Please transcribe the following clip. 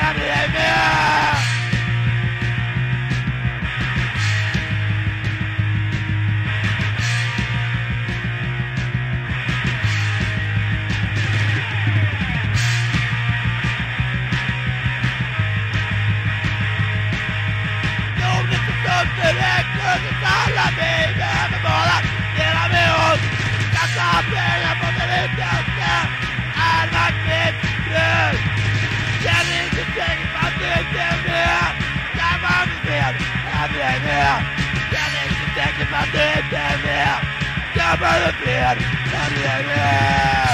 Händer dig med! Alla vi behöver bara dela med oss. Kasta pengar på den utländska. All makt missbruk. Känner inte säkert på att du inte är med. Där var vi med. Händer dig med. Känner inte säkert på att du inte är med. Där var du med. Händer dig med.